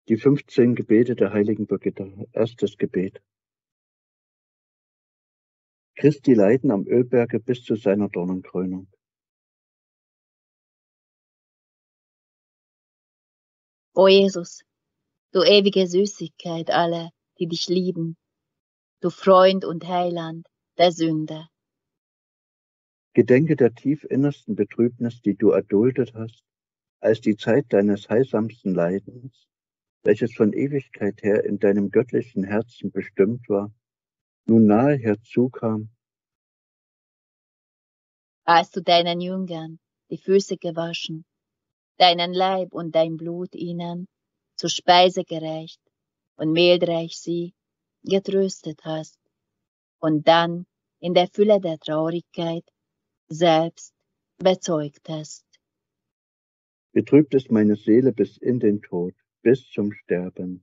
Die 15 Gebete der heiligen Birgitta. Erstes Gebet. Christi Leiden am Ölberge bis zu seiner Dornenkrönung. O Jesus, du ewige Süßigkeit aller, die dich lieben, du Freund und Heiland der Sünder. Gedenke der tief innersten Betrübnis, die du erduldet hast, als die Zeit deines heilsamsten Leidens, welches von Ewigkeit her in deinem göttlichen Herzen bestimmt war, nun nahe herzukam. Als du deinen Jüngern die Füße gewaschen, deinen Leib und dein Blut ihnen zur Speise gereicht und mildreich sie getröstet hast und dann in der Fülle der Traurigkeit selbst bezeugt hast. Betrübt ist meine Seele bis in den Tod, bis zum Sterben.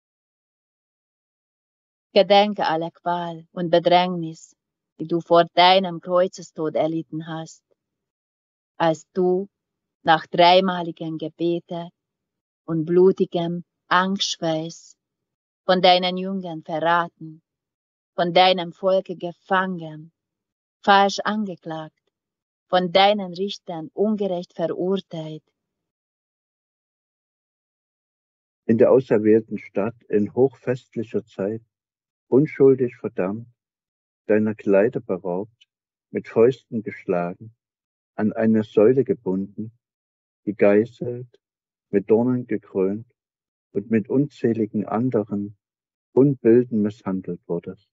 Gedenke aller Qual und Bedrängnis, die du vor deinem Kreuzestod erlitten hast, als du nach dreimaligen Gebete und blutigem Angstschweiß von deinen Jüngern verraten, von deinem Volke gefangen, falsch angeklagt, von deinen Richtern ungerecht verurteilt. In der auserwählten Stadt in hochfestlicher Zeit, unschuldig verdammt, deiner Kleider beraubt, mit Fäusten geschlagen, an eine Säule gebunden, gegeißelt, mit Dornen gekrönt und mit unzähligen anderen Unbilden misshandelt wurdest.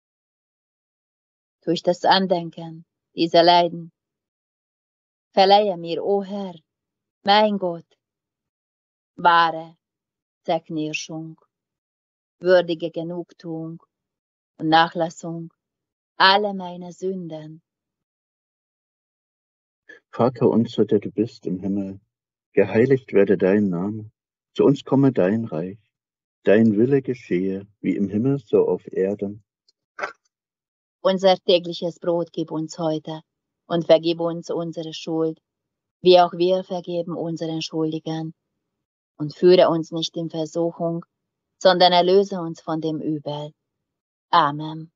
Durch das Andenken dieser Leiden verleihe mir, o Herr, mein Gott, wahre Zerknirschung, würdige Genugtuung und Nachlassung aller meiner Sünden. Vater unser, der du bist im Himmel, geheiligt werde dein Name, zu uns komme dein Reich, dein Wille geschehe, wie im Himmel so auf Erden. Unser tägliches Brot gib uns heute und vergib uns unsere Schuld, wie auch wir vergeben unseren Schuldigern. Und führe uns nicht in Versuchung, sondern erlöse uns von dem Übel. Amen.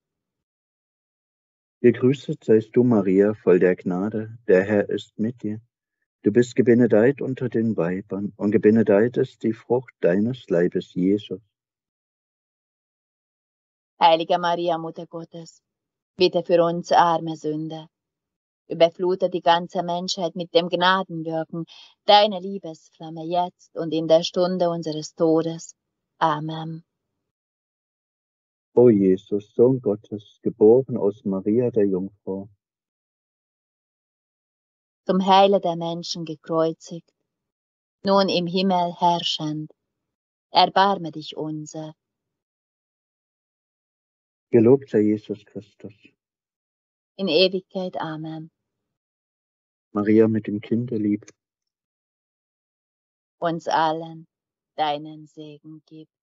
Gegrüßet seist du, Maria, voll der Gnade, der Herr ist mit dir. Du bist gebenedeit unter den Weibern, und gebenedeit ist die Frucht deines Leibes, Jesus. Heilige Maria, Mutter Gottes, bitte für uns arme Sünder. Überflute die ganze Menschheit mit dem Gnadenwirken deiner Liebesflamme jetzt und in der Stunde unseres Todes. Amen. O Jesus, Sohn Gottes, geboren aus Maria der Jungfrau, Zum Heile der Menschen gekreuzigt, nun im Himmel herrschend, erbarme dich unser. gelobt sei Jesus Christus. In Ewigkeit. Amen. Maria mit dem Kinderlieb, Uns allen deinen Segen gib.